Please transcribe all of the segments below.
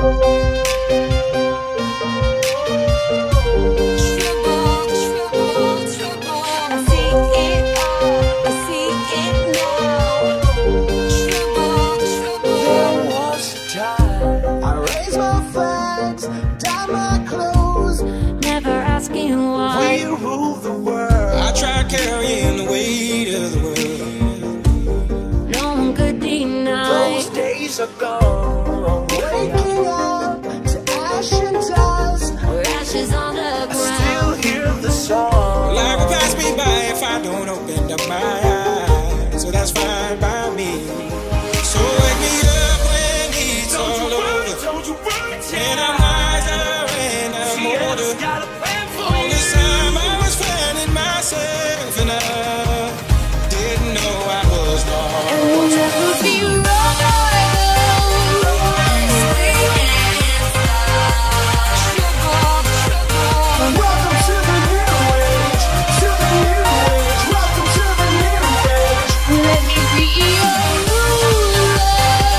Carrying the weight of the world. No one could deny. Those days are gone. Waking up to ash and dust. We're ashes on the ground. I still hear the song. Life will pass me by if I don't open up my eyes. So that's fine by me. So wake me up when it's all over. When I'm wiser and I'm older. All this time I was finding myself and I didn't know I was lost. And we'll never be wrong. Welcome to the new age, to the new age. Welcome to the new age. Let me be your ruler.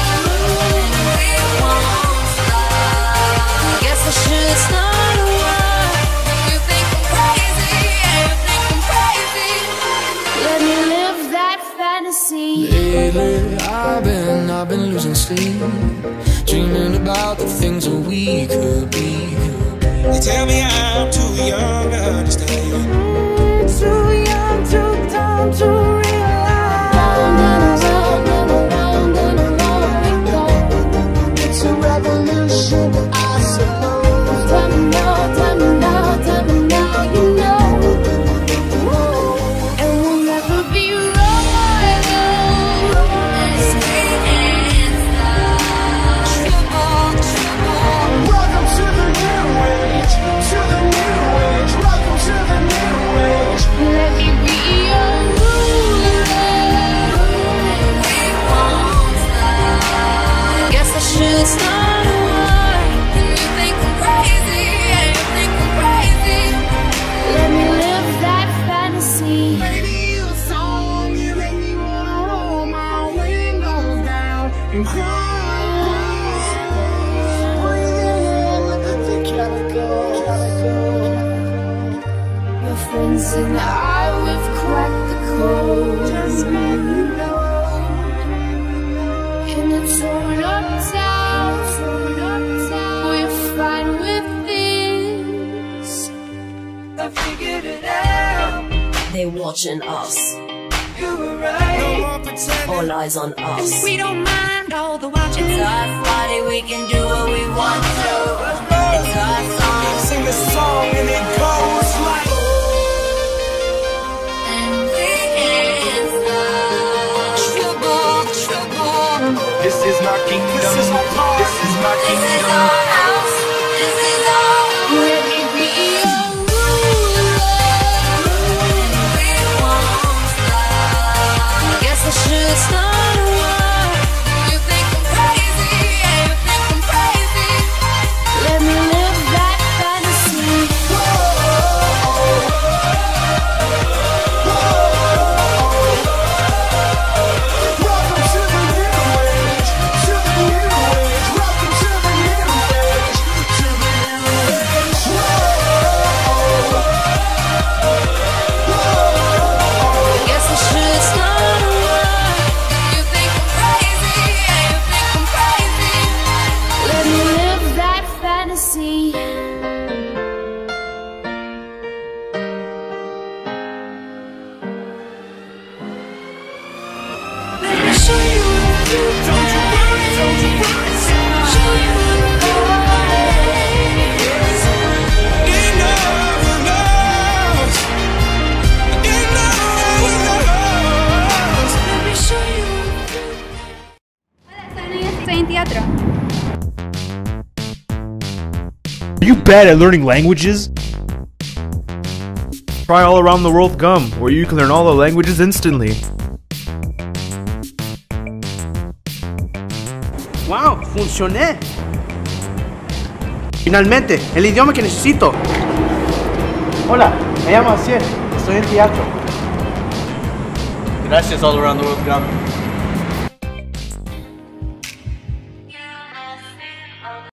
Guess I should start a war. You think I'm crazy, yeah, you think I'm crazy. Let me live that fantasy. Lately, I've been losing sleep, dreaming about the things that we could be. They tell me I'm too young to understand. Too young, too dumb to realize. Round and around and around we go. It's a revolution, I suppose. Tell me now, tell me now, tell me now, you know. And we'll never be wrong. Welcome to the new age, to the new age. Welcome to the new age. Let me be your ruler. Guess I should start a war. You think I'm crazy, yeah, you think I'm crazy. Let me live that fantasy. Baby, you a song, you make me wanna roll my windows down and cry. Breathe in the chemical. Your friends and I, we've cracked the code. Just let me know. And it's torn up town. We're fine with this. I figured it out. They watching us, You were right. No more pretending. all eyes on us. We don't mind all the watching. It's our party, we can do what we want to. It's our song, Sing a song and it goes like. And we can't stop. Trouble. This is my kingdom. This is my part. This is my This is kingdom. our house. This is our. Let me be your ruler. We won't stop. Guess I should start a war. You think I'm crazy, yeah, you think I'm crazy. Let me live that fantasy. Welcome to the new age, to the new age. Welcome to the new age, to the new age. Guess I should start a war. You think I'm crazy, yeah, you think I'm crazy. Let me live that fantasy. Let me show you what I do. Don't you worry, don't you worry. Show you what Didn't know I was lost. Didn't know I was lost. Let me show you what I do. Estoy en teatro. Are you bad at learning languages? Try All Around the World Gum, where you can learn all the languages instantly. ¡Wow! ¡Funcioné! Finalmente, el idioma que necesito. Hola, me llamo Asier. Estoy en teatro. Gracias, All Around the World Gum.